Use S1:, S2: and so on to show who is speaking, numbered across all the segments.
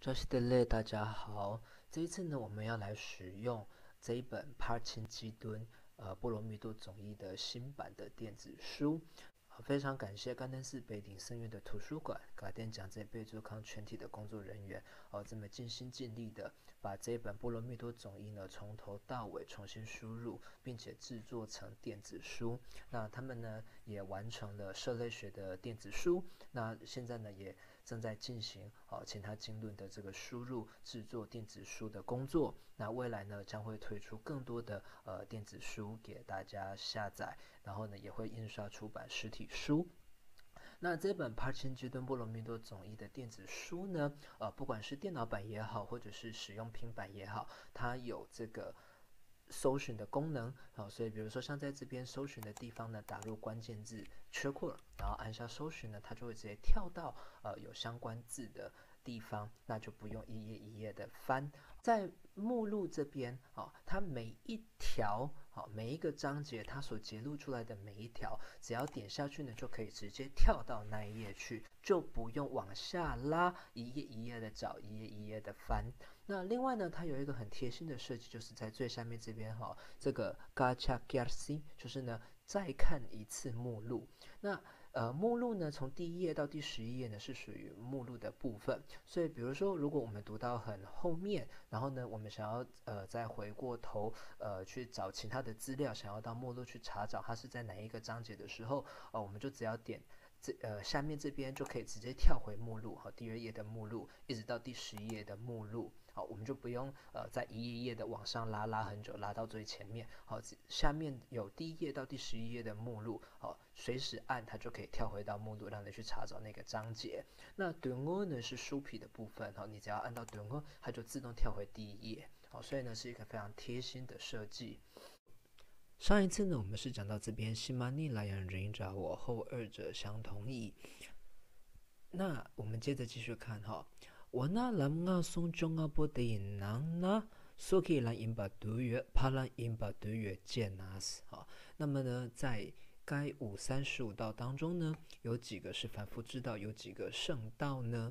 S1: Just 大家好，这一次呢，我们要来使用这一本帕钦基敦波罗蜜多总译的新版的电子书。非常感谢甘登寺北顶圣院的图书馆、嘎电讲这贝珠康全体的工作人员这么尽心尽力的把这一本波罗蜜多总译呢从头到尾重新输入，并且制作成电子书。那他们呢也完成了社类学的电子书，那现在呢也正在进行其他经论的这个输入制作电子书的工作。那未来呢将会推出更多的电子书给大家下载，然后呢也会印刷出版实体书。那这本帕钦基敦波罗蜜多总译的电子书呢，不管是电脑版也好，或者是使用平板也好，它有这个搜寻的功能，所以比如说像在这边搜寻的地方呢，打入关键字缺库，然后按下搜寻呢，它就会直接跳到有相关字的地方，那就不用一页一页的翻。在目录这边它每一条每一个章节它所截录出来的每一条，只要点下去呢，就可以直接跳到那一页去，就不用往下拉，一页一页的找，一页一页的翻。那另外呢，它有一个很贴心的设计，就是在最下面这边这个 Gacha Garci， 就是呢再看一次目录。那目录呢，从第1页到第11页呢是属于目录的部分，所以比如说，如果我们读到很后面，然后呢，我们想要再回过头去找其他的资料，想要到目录去查找它是在哪一个章节的时候，我们就只要点下面这边就可以直接跳回目录，第2页的目录，一直到第11页的目录。我们就不用在一页一页的往上拉很久，拉到最前面。下面有第1页到第11页的目录，随时按它就可以跳回到目录，让你去查找那个章节。那短欧呢是书皮的部分，你只要按到短欧，它就自动跳回第1页。所以呢是一个非常贴心的设计。上一次呢，我们是讲到这边，西玛尼莱阳人找我后二者相同意。那我们接着继续看我那lam nga song中啊不得能呢，所以兰因把读月，帕兰因把读月见拿死那么呢，在该535道当中呢，有几个是凡夫之道，有几个圣道呢？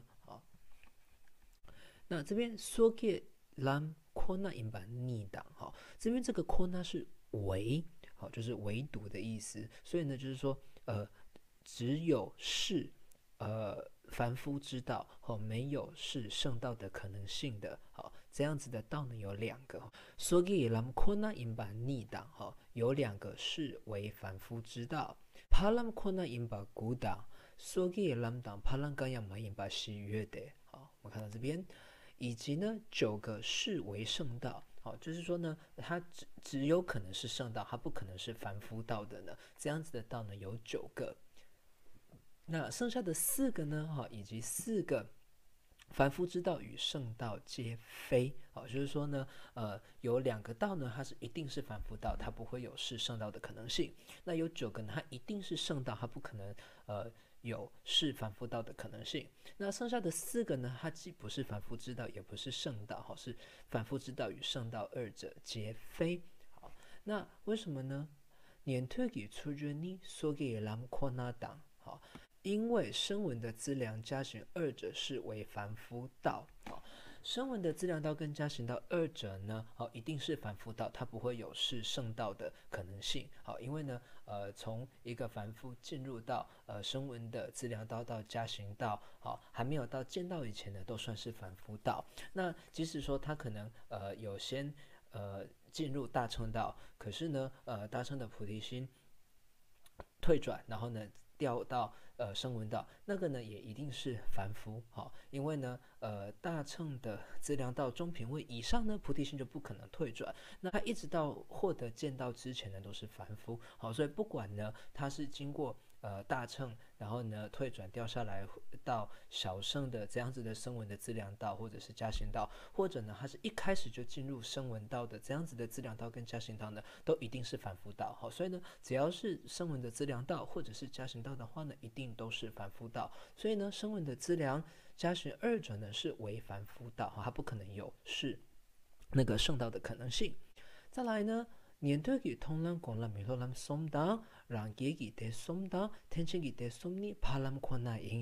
S1: 那这边所以兰扩那因把逆挡这边这个扩那是唯就是唯独的意思，所以呢，就是说只有是凡夫之道没有是圣道的可能性的这样子的道呢有2个，所以咱们困难因把逆党有2个是为凡夫之道，帕兰困难因把古党，所以咱们党帕兰干样嘛因把喜悦的我们看到这边，以及呢9个是为圣道。就是说呢，它只有可能是圣道，它不可能是凡夫道的呢。这样子的道呢有9个。那剩下的4个呢以及4个凡夫之道与圣道皆非就是说呢有2个道呢它是一定是凡夫道，它不会有是圣道的可能性。那有9个呢它一定是圣道，它不可能有是凡夫道的可能性。那剩下的4个呢，它既不是凡夫之道，也不是圣道是凡夫之道与圣道2者皆非。那为什么呢？年推给出决你所给蓝扩那党因为声闻的资粮加行2者是为凡夫道声闻的资粮道跟加行道2者呢一定是凡夫道，它不会有是圣道的可能性因为呢从一个凡夫进入到声闻的资粮道到加行道还没有到见道以前呢都算是凡夫道。那即使说他可能有先进入大乘道，可是呢大乘的菩提心退转，然后呢掉到声闻道，那个呢也一定是凡夫因为呢大乘的资粮道中品位以上呢，菩提心就不可能退转，那他一直到获得见道之前呢都是凡夫所以不管呢他是经过大乘，然后呢退转掉下来到小乘的这样子的声闻的资粮道，或者是加行道，或者呢他是一开始就进入声闻道的这样子的资粮道跟加行道呢，都一定是凡夫道所以呢只要是声闻的资粮道或者是加行道的话呢，一定都是凡夫道。所以呢声闻的资粮加行2者呢是为凡夫道它不可能有是那个圣道的可能性。再来呢年对给通兰广兰米罗兰松当让给给的松当天清给的松尼帕兰宽那因行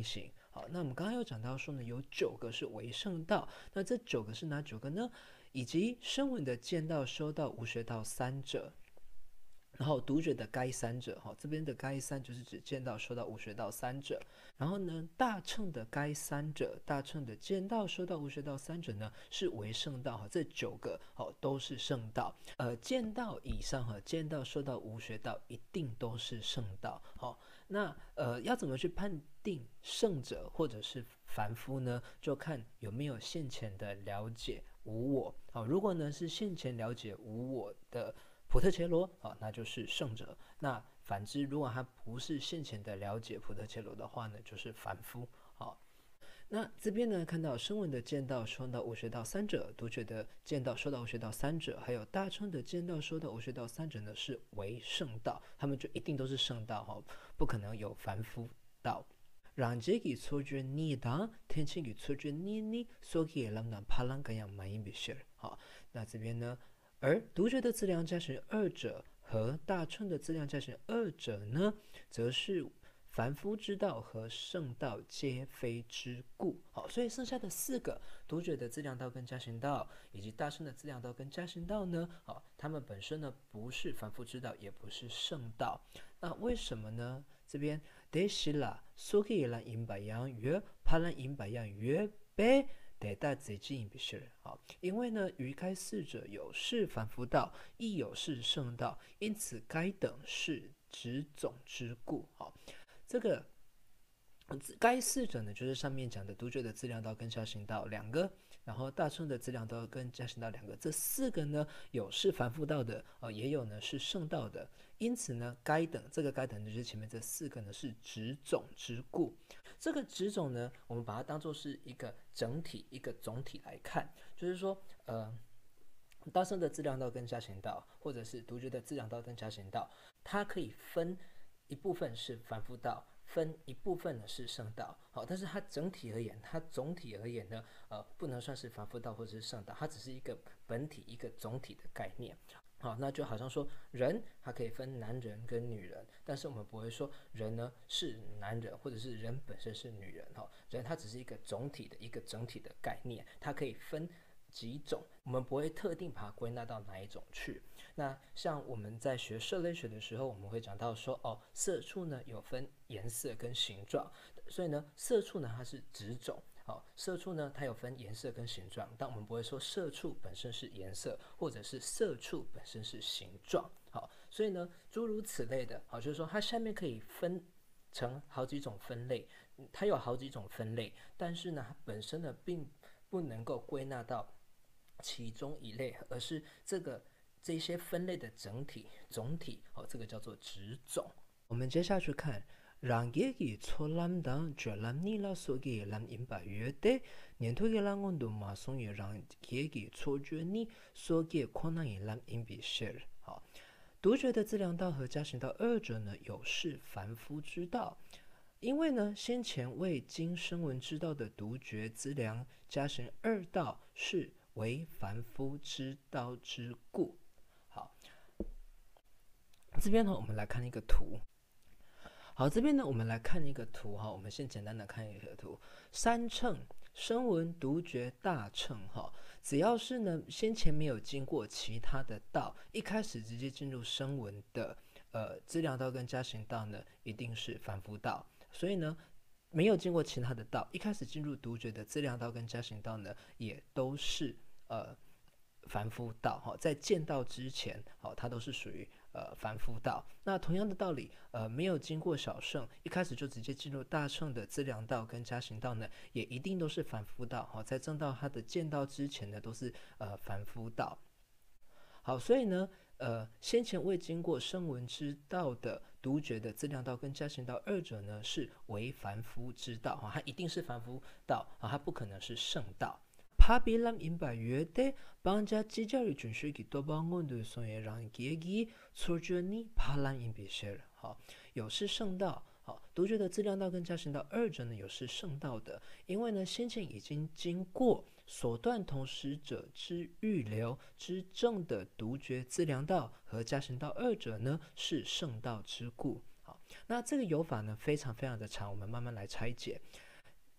S1: 好，那我们刚刚有讲到说呢，有9个是为圣道，那这9个是哪9个呢？以及声闻的见道、收道、无学道3者。然后独觉的该3者，这边的该3就是指见道、收道、无学道3者。然后呢，大乘的该3者，大乘的见道、收道、无学道3者呢是为圣道，这9个都是圣道。见道以上见道、收道、无学道一定都是圣道。那要怎么去判定圣者或者是凡夫呢？就看有没有现前的了解无我。如果呢是现前了解无我的普特伽罗，那就是圣者。那反之，如果他不是现前的了解普特伽罗的话呢，就是凡夫。那这边呢，看到声闻的见道、收道、无学道3者，独觉的见道、收道、无学道3者，还有大乘的见道、收道、无学道3者呢，是为圣道，他们就一定都是圣道，不可能有凡夫道。让这个错觉你的天气给错觉你所给让那帕兰干样满意比些。好，那这边呢，而独觉的资粮加行2者和大乘的资粮加行2者呢，则是凡夫之道和圣道皆非之故。好，所以剩下的4个独觉的资粮道跟加行道，以及大乘的资粮道跟加行道呢，他们本身呢不是凡夫之道，也不是圣道。那为什么呢？这边得是啦，所以让引百样约，怕让引百样约被得大贼进必是。因为呢，于该4者有是凡夫道，亦有是圣道，因此该等是直总之故。这个该4者呢，就是上面讲的独觉的资粮道跟加行道2个，然后大乘的资粮道跟加行道2个，这4个呢，有是凡夫道的，也有呢是圣道的。因此呢，该等这个该等就是前面这4个呢是直总之故。这个直总呢，我们把它当作是一个整体、一个总体来看，就是说，大乘的资粮道跟加行道，或者是独觉的资粮道跟加行道，它可以分一部分是凡夫道，分一部分呢是圣道。但是它总体而言呢，不能算是凡夫道或者是圣道，它只是一个本体、一个总体的概念。那就好像说人它可以分男人跟女人，但是我们不会说人呢是男人，或者是人本身是女人。人它只是一个总体的一个整体的概念，它可以分几种，我们不会特定把它归纳到哪一种去。那像我们在学色类学的时候，我们会讲到说，色处呢有分颜色跟形状，所以呢色处呢它是直种。色处呢它有分颜色跟形状，但我们不会说色处本身是颜色，或者是色处本身是形状。所以呢诸如此类的，就是说它下面可以分成好几种分类，它有好几种分类，但是呢它本身呢并不能够归纳到其中一类，而是这些分类的总体，这个叫做直种。我们接下去看让얘기 초람당 죄람니라 속에 람 임바유에 년토게랑 온도 마송이 랑 얘기 초주니 속에 권한이 람 임비실。独觉的资粮道和加行道2者呢，有是凡夫之道。因为呢，先前未经声闻之道的独觉资粮加行2道是为凡夫之道之故。好，这边呢，我们来看一个图。好，这边呢，我们来看一个图。我们先简单的看一个图。3乘声闻独觉大乘，只要是呢先前没有经过其他的道，一开始直接进入声闻的资粮道跟加行道呢，一定是凡夫道。所以呢，没有经过其他的道，一开始进入独觉的资粮道跟加行道呢，也都是凡夫道。在见道之前，它都是属于凡夫道。那同样的道理，没有经过小乘，一开始就直接进入大乘的资粮道跟加行道呢，也一定都是凡夫道。在证到它的见道之前呢，都是凡夫道。好，所以呢，先前未经过声闻之道的独觉的资粮道跟加行道2者呢，是为凡夫之道。它一定是凡夫道，它不可能是圣道。파빌람 임바유에때 방자 지자리 준수기 도방원도 소에랑 기기 소주니 팔람 임비실。有是圣道。独觉的资粮道跟加行道2者呢，有是圣道的。因为呢，先前已经经过所断同时者之预流之正的独觉资粮道和加行道2者呢，是圣道之故。那这个有法呢，非常非常的长，我们慢慢来拆解。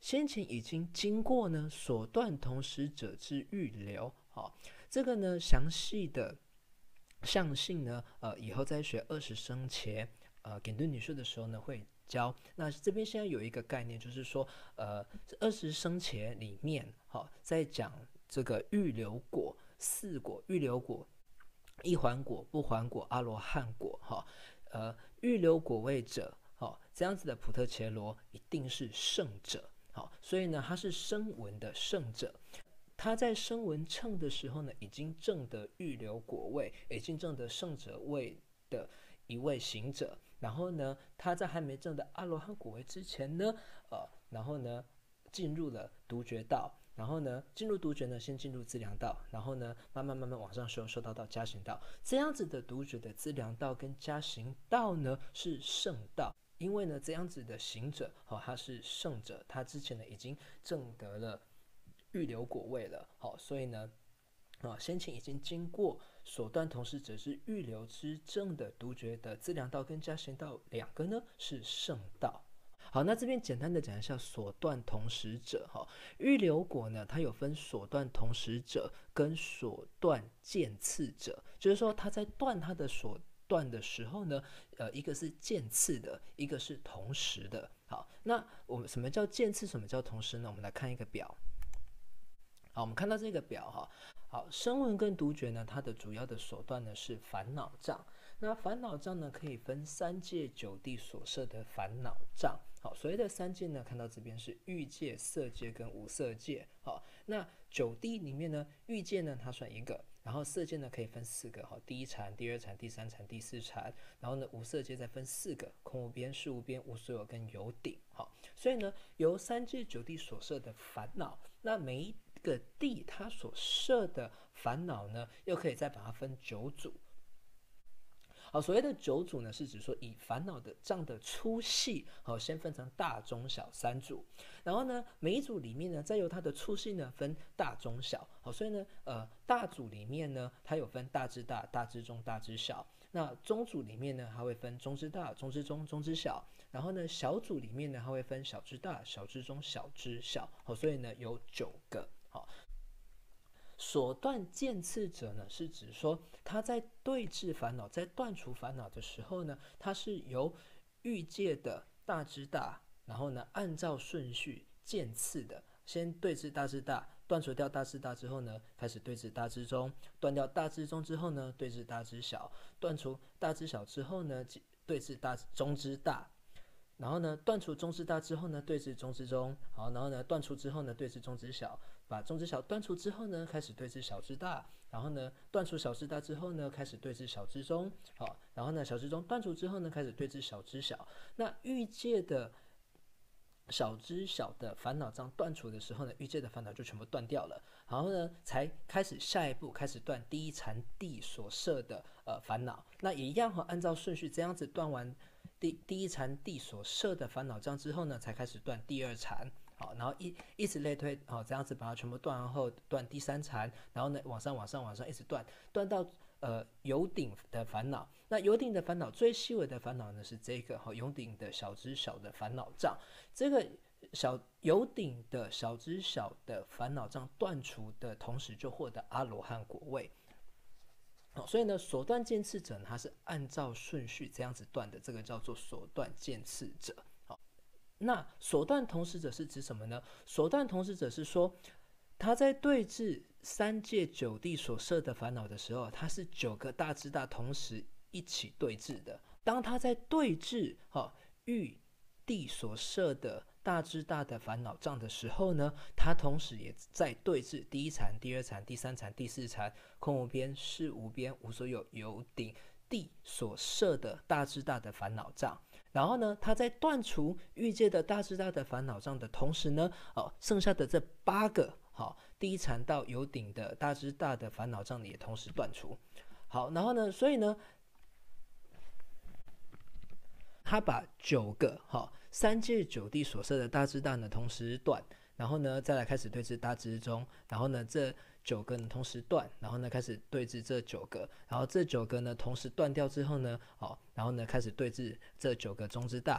S1: 先前已经经过呢所断同时者之预留。好，这个呢详细的象性呢，以后在学20声节简顿语数的时候呢会教。那这边现在有一个概念，就是说20声节里面，在讲这个预留果、四果、预留果、一还果、不还果、阿罗汉果，预留果位者，这样子的普特伽罗一定是圣者。所以呢，他是声闻的圣者。他在声闻乘的时候呢，已经证得预留果位，已经证得圣者位的一位行者。然后呢，他在还没证得阿罗汉果位之前呢，然后呢，进入了独觉道。然后呢，进入独觉呢，先进入资粮道，然后呢，慢慢往上修到加行道。这样子的独觉的资粮道跟加行道呢，是圣道。因为呢，这样子的行者，他是圣者，他之前呢已经证得了预留果位了，所以呢，先前已经经过所断同时者是预留之证的独觉的资粮道跟加行道两个呢是圣道。好，那这边简单的讲一下所断同时者。预留果呢，它有分所断同时者跟所断渐次者，就是说它在断它的所断的时候呢，一个是渐次的，一个是同时的。好，那我们什么叫渐次，什么叫同时呢？我们来看一个表。好，我们看到这个表哈。好，声闻跟独觉呢，它的主要的所断呢是烦恼障。那烦恼障呢，可以分三界九地所设的烦恼障。好，所谓的三界呢，看到这边是欲界、色界跟无色界。好，那九地里面呢，欲界呢它算一个，然后色界呢可以分四个。好，第一禅、第二禅、第三禅、第四禅。然后呢，无色界再分四个：空无边、事无边、无所有跟有顶。好，所以呢，由三界九地所设的烦恼，那每一个地它所设的烦恼呢，又可以再把它分九组。好，所谓的九组呢，是指说以烦恼的障的粗细，先分成大、中、小三组，然后呢，每一组里面呢，再由它的粗细呢分大、中、小。好，所以呢，大组里面呢，它有分大之大、大之中、大之小。那中组里面呢，它会分中之大、中之中、中之小。然后呢，小组里面呢，它会分小之大、小之中、小之小。好，所以呢，有9个。好。所断渐次者呢，是指说他在对治烦恼、在断除烦恼的时候呢，它是由欲界的大之大，然后呢按照顺序渐次的，先对治大之大，断除掉大之大之后呢，开始对治大之中，断掉大之中之后呢，对治大之小，断除大之小之后呢，对治大中之大。然后呢，断除中之大之后呢，对治中之中。好，然后呢，断除之后呢，对治中之小。把中之小断除之后呢，开始对治小之大。然后呢，断除小之大之后呢，开始对治小之中。好，然后呢，小之中断除之后呢，开始对治小之小。那欲界的小之小的烦恼障断除的时候呢，欲界的烦恼就全部断掉了。然后呢，才开始下一步开始断第一禅地所设的烦恼。那也一样按照顺序这样子断完第一禅地所设的烦恼障之后呢，才开始断第二禅。好，然后以此类推，好，这样子把它全部断完后，断第三禅，然后呢往上一直断到有顶的烦恼。那有顶的烦恼最细微的烦恼呢是这个有顶的小之小的烦恼障。这个有顶的小之小的烦恼障断除的同时，就获得阿罗汉果位。所以呢，所断渐次者呢，它是按照顺序这样子断的，这个叫做所断渐次者。那所断同时者是指什么呢？所断同时者是说，他在对治三界九地所设的烦恼的时候，他是9个大之大同时一起对治的。当他在对治欲地所设的大之大的烦恼障的时候呢，他同时也在对治第一禅、第二禅、第三禅、第四禅、空无边、事无边、无所有、有顶地所设的大之大的烦恼障。然后呢，他在断除欲界的大之大的烦恼障的同时呢，剩下的这8个第一禅到有顶的大之大的烦恼障也同时断除。好，然后呢，所以呢，他把9个三界九地所设的大之大呢同时断，然后呢再来开始对治大之中，然后呢这9个呢同时断，然后呢开始对治这9个，然后这9个呢同时断掉之后呢，然后呢开始对治这9个中之大。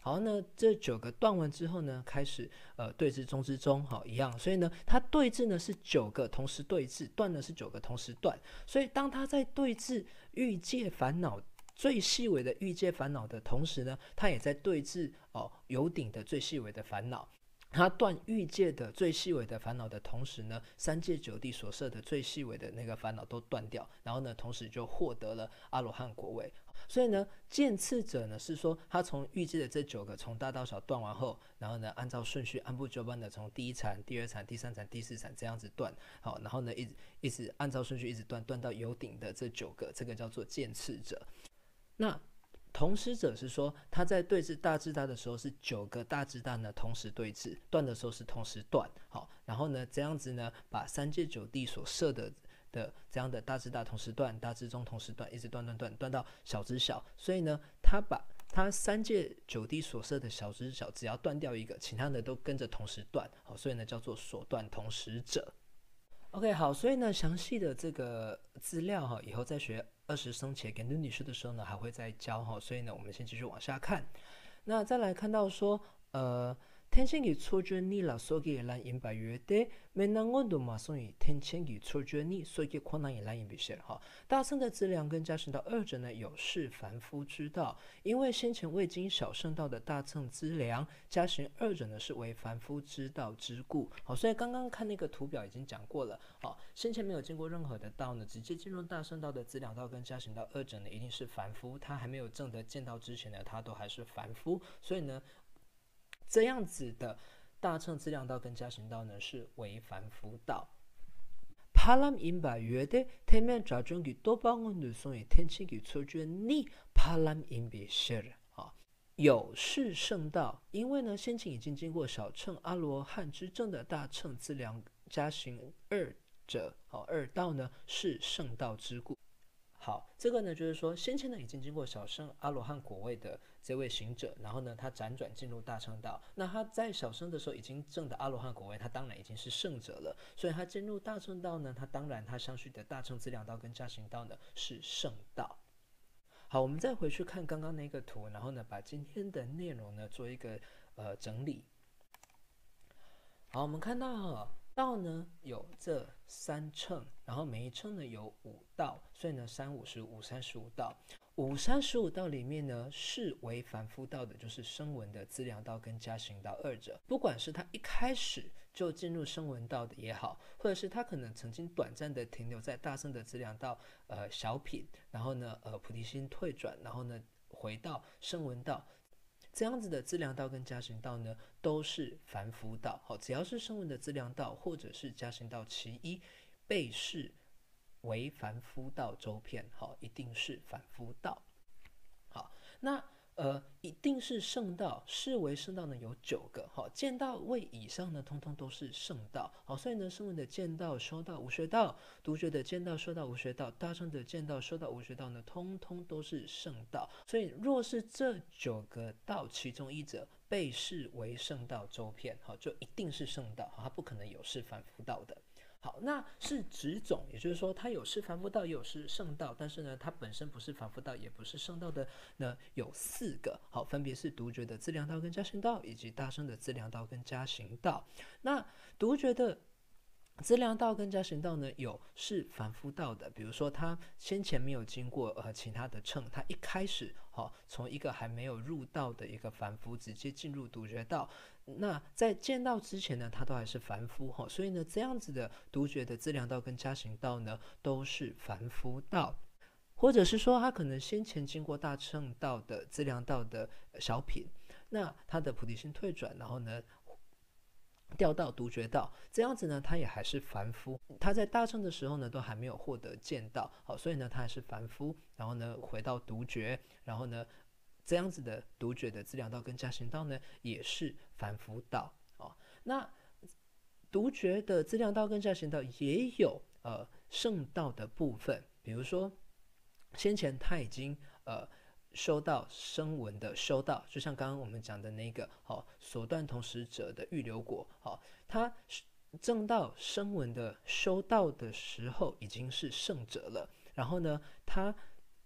S1: 好，那这9个断完之后呢，开始对治中之中，好一样，所以呢，它对治呢是9个同时对治，断呢是9个同时断，所以当它在对治欲界烦恼最细微的欲界烦恼的同时呢，它也在对治有顶的最细微的烦恼。它断欲界的最细微的烦恼的同时呢，三界九地所设的最细微的那个烦恼都断掉，然后呢，同时就获得了阿罗汉果位。所以呢，渐次者呢是说，他从欲界的这9个从大到小断完后，然后呢，按照顺序按部就班的从第一禅、第二禅、第三禅、第四禅这样子断，好，然后呢，一直按照顺序一直断到有顶的这9个，这个叫做渐次者。那同时者是说，他在对治大智大的时候是9个大智大呢同时对治，断的时候是同时断，好，然后呢这样子呢，把三界九地所设的这样的大智大同时断，大智中同时断，一直断到小之小，所以呢，他把他三界九地所设的小之小，只要断掉一个，其他的都跟着同时断，好，所以呢叫做所断同时者。OK， 好，所以呢，详细的这个资料哈，以后在学20生前给女士的时候呢，还会再教哈，所以呢，我们先继续往下看。那再来看到说，天챙기 초전이 속에 란 임바유에 맨난건도 마송이天챙기 초전이 속에 권한이 란 임비실哈，大乘的资粮跟加行道二者呢有是凡夫之道，因为先前未经小乘道的大乘资粮加行二者呢是为凡夫之道之故。好，所以刚刚看那个图表已经讲过了，好，先前没有经过任何的道呢，直接进入大乘道的资粮道跟加行道二者呢一定是凡夫，他还没有证得见道之前呢，他都还是凡夫，所以呢。这样子的大乘资粮道跟加行道呢是为凡夫道。파람 임바 유에데 태면 자중기 또방은 누송이 텐치기 초주니 파람 임비 실有是圣道，因为呢先前已经经过小乘阿罗汉之正的大乘资粮加行二者，二道呢是圣道之故。好，这个呢就是说，先前呢已经经过小乘阿罗汉果位的这位行者，然后呢他辗转进入大乘道，那他在小乘的时候已经证的阿罗汉果位，他当然已经是圣者了，所以他进入大乘道呢，他当然他相续的大乘资粮道跟加行道呢是圣道。好，我们再回去看刚刚那个图，然后呢把今天的内容呢做一个整理。好，我们看到道呢有这3乘，然后每一乘呢有5道，所以呢3、5、15、35道。5、35道里面呢是为凡夫道的，就是声闻的资粮道跟加行道二者。不管是他一开始就进入声闻道的也好，或者是他可能曾经短暂的停留在大乘的资粮道小品，然后呢菩提心退转，然后呢回到声闻道。这样子的资粮道跟加行道呢，都是凡夫道。好，只要是声闻的资粮道或者是加行道其一，被视为凡夫道周遍。好，一定是凡夫道。好，那一定是圣道，视为圣道呢有9个。好，见道位以上呢，通通都是圣道。好，所以呢，声闻的见道、修道、无学道，独觉的见道、修道、无学道，大乘的见道、修道、无学道呢，通通都是圣道。所以，若是这9个道其中一者被视为圣道周遍，好，就一定是圣道，它不可能有是凡夫道的。好，那是直种，也就是说，它有是凡夫道，也有是圣道，但是呢，它本身不是凡夫道，也不是圣道的呢，有4个。好，分别是独觉的资粮道跟加行道，以及大乘的资粮道跟加行道。那独觉的资粮道跟加行道呢，有是凡夫道的，比如说他先前没有经过其他的乘，他一开始从一个还没有入道的一个凡夫直接进入独觉道，那在见道之前呢，他都还是凡夫所以呢，这样子的独觉的资粮道跟加行道呢，都是凡夫道。或者是说他可能先前经过大乘道的资粮道的小品，那他的菩提心退转，然后呢掉到独觉道，这样子呢，他也还是凡夫。他在大乘的时候呢，都还没有获得见道，好，所以呢，他还是凡夫。然后呢，回到独觉，然后呢，这样子的独觉的资粮道跟加行道呢，也是凡夫道。那独觉的资粮道跟加行道也有圣道的部分，比如说先前他已经修到声闻的修道，就像刚刚我们讲的那个所断同时者的预流果，他证到声闻的修道的时候已经是圣者了，然后呢他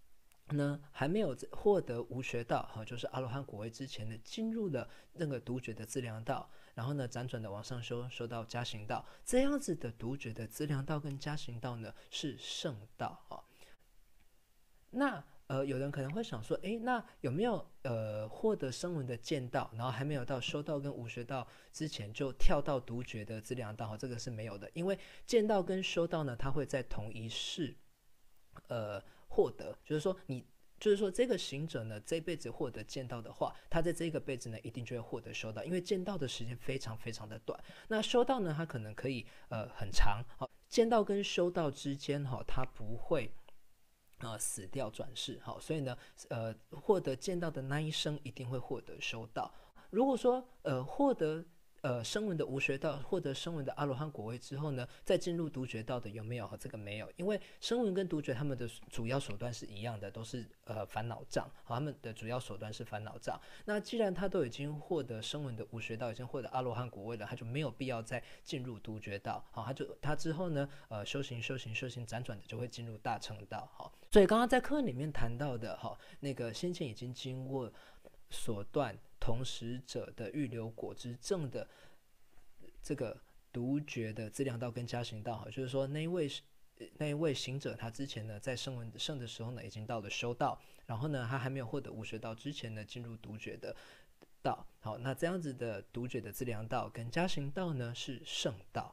S1: 呢还没有获得无学道，就是阿罗汉果位之前呢，进入了那个独觉的资粮道，然后呢辗转的往上修到加行道，这样子的独觉的资粮道跟加行道呢是圣道啊。那有人可能会想说，那有没有获得声闻的见道，然后还没有到修道跟无学道之前就跳到独觉的资粮道？这个是没有的，因为见道跟修道呢，它会在同一世获得，就是说这个行者呢，这辈子获得见道的话，他在这个辈子呢，一定就会获得修道，因为见道的时间非常非常的短。那修道呢，它可能可以很长。见道跟修道之间它不会死掉转世。所以呢获得见道的那一生一定会获得修道。如果说获得声闻的无学道，获得声闻的阿罗汉果位之后呢，再进入独觉道的有没有？这个没有，因为声闻跟独觉他们的主要手段是一样的，都是烦恼障。他们的主要手段是烦恼障。那既然他都已经获得声闻的无学道，已经获得阿罗汉果位了，他就没有必要再进入独觉道。他之后呢修行辗转的就会进入大乘道。所以刚刚在课里面谈到的那个先前已经经過所断同时者的预流果之正的这个独觉的资粮道跟加行道，就是说那一位行者，他之前呢在声闻圣的时候呢已经到了修道，然后呢他还没有获得无学道之前呢进入独觉的道。那这样子的独觉的资粮道跟加行道呢是圣道。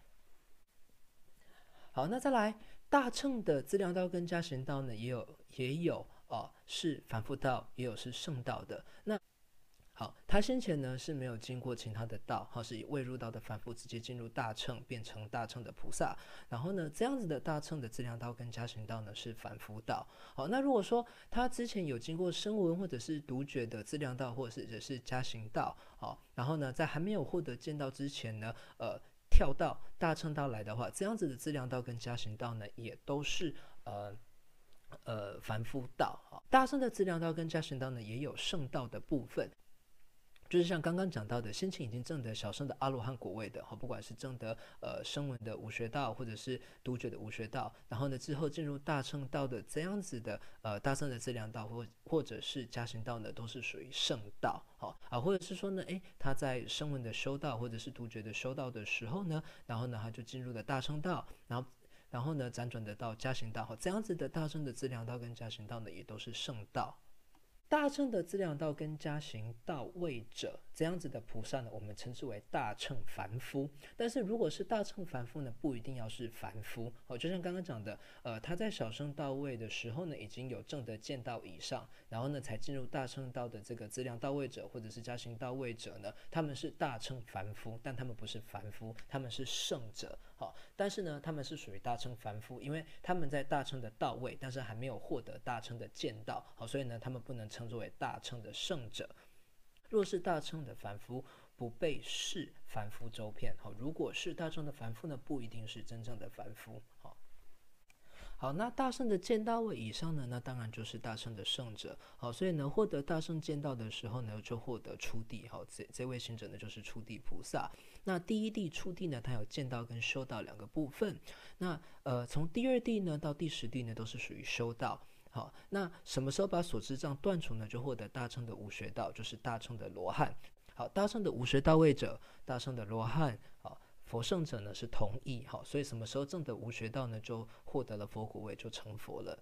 S1: 好，那再来大乘的资粮道跟加行道呢也有是凡夫道，也有是圣道的。那好，他先前呢是没有经过其他的道，是以未入道的凡夫直接进入大乘，变成大乘的菩萨。然后呢，这样子的大乘的资粮道跟加行道呢是凡夫道。好，那如果说他之前有经过声闻或者是独觉的资粮道，或者是加行道，然后呢，在还没有获得见道之前呢，跳到大乘道来的话，这样子的资粮道跟加行道呢，也都是凡夫道。大乘的资粮道跟加行道呢，也有圣道的部分。就是像刚刚讲到的，先前已经证得小乘的阿罗汉果位的，不管是证得声闻的无学道，或者是独觉的无学道，然后呢之后进入大乘道的这样子的大乘的资粮道或者是加行道呢，都是属于圣道。或者是说呢，他在声闻的修道或者是独觉的修道的时候呢，然后呢他就进入了大乘道，然后呢辗转的到加行道，这样子的大乘的资粮道跟加行道呢，也都是圣道。大乘的资粮道跟加行道位者，这样子的菩萨呢，我们称之为大乘凡夫。但是如果是大乘凡夫呢，不一定要是凡夫。就像刚刚讲的，他在小乘道位的时候呢，已经有证得见道以上，然后呢才进入大乘道的这个资粮道位者或者是加行道位者呢，他们是大乘凡夫，但他们不是凡夫，他们是圣者。但是呢，他们是属于大乘凡夫，因为他们在大乘的道位，但是还没有获得大乘的见道，所以呢，他们不能称作为大乘的圣者。若是大乘的凡夫，不被视凡夫周遍。如果是大乘的凡夫呢，不一定是真正的凡夫。好，那大乘的见道位以上呢，那当然就是大乘的圣者。所以呢，获得大乘见道的时候呢，就获得初地。这位行者呢，就是初地菩萨。那第一地、初地呢，它有见道跟修道两个部分。那从第二地呢到第10地呢，都是属于修道。好，那什么时候把所知障断除呢？就获得大乘的无学道，就是大乘的罗汉。好，大乘的无学道位者，大乘的罗汉，佛圣者呢是同义。所以什么时候证得无学道呢，就获得了佛果位，就成佛了。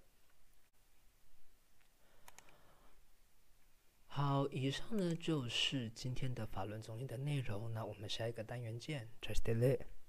S1: 好，以上呢就是今天的法轮总义的内容。那我们下一个单元见 ，Just delay。